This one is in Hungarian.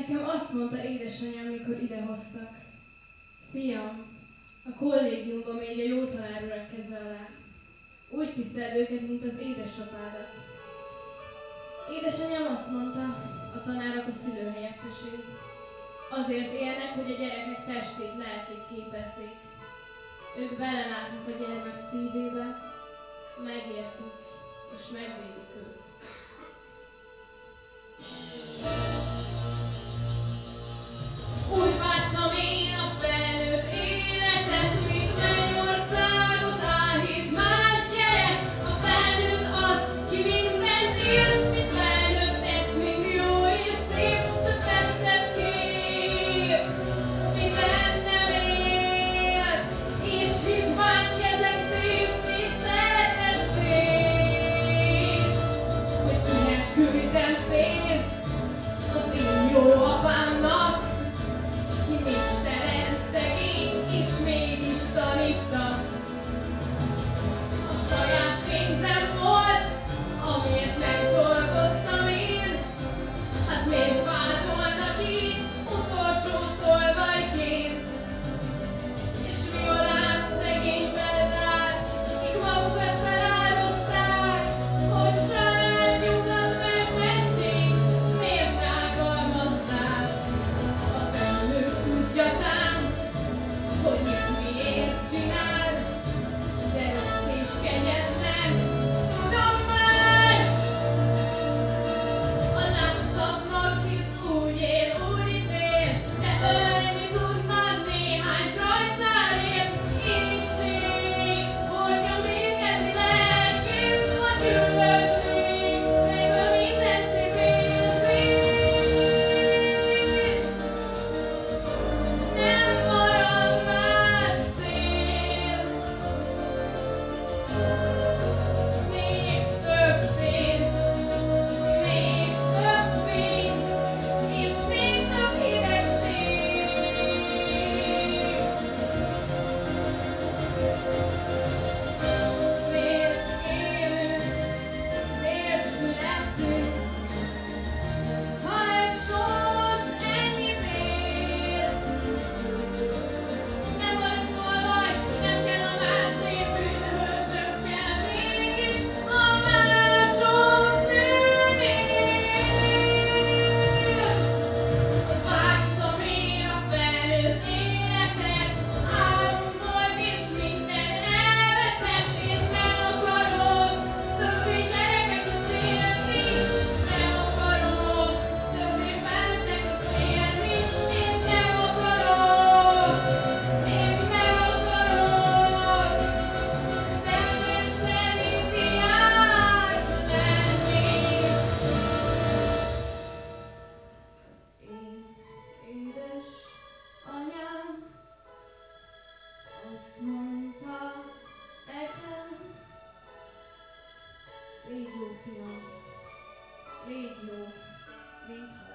Nekem azt mondta édesanyám, mikor idehoztak. Fiam, a kollégiumban még a jó tanár urak kezel. Úgy tiszteld őket, mint az édesapádat. Édesanyám azt mondta, a tanárok a szülőhelyetteség. Azért élnek, hogy a gyerekek testét, lelkét képezzék. Ők belelátnak a gyermek szívébe, megértik és megvédik őt. Úgy vágytam én a felnőtt életet, mint mennyországot áhít más gyerek. A felnőtt az, ki mindent él, mint felnőtt tesz, mind jó és szép, csak testet kép, mi bennem élt, és hitvány kezek tépték szerte szét, hogy kinek küldtem pénzt az én jó apámnak, ki nincstelen, szegény, és mégis tanított. A saját pénzem volt, amiért megdolgoztam én, hát miért vádolnak így utolsó tolvajként? És Violám szegény Bellát, kik magukat feláldozták, hogy családjukat megmentsék, miért rágalmazzák? A felnőtt tudja tán, hogy mit miért csinál, de rossz és kegyetlen, tudom már. A láncapnak hisz úgy él, úgy ítél, de ölni tudnád néhány krajcárért. Éhség, hordja mérgezi lelkét, a gyűlölség, megöl minden szép érzést. Nem marad más cél, még több fény, és még több hidegség. Miért élünk, miért születtünk, ha egy sors ennyi vér? Nem vagyunk tolvaj, nem kell a másért bűnhődökkel, mégis a mások bűnért. Vágytam én a felnőtt életet, álom volt és minden elveszett, és nem akarok többé gyerekek közt élni, nem akarok többé felnőttek közt élni, én nem akarok, én nem akarok bennetszeni diák lenni. Az én édes anyám azt mondta nekem, légy jó fiam, légy jó, mint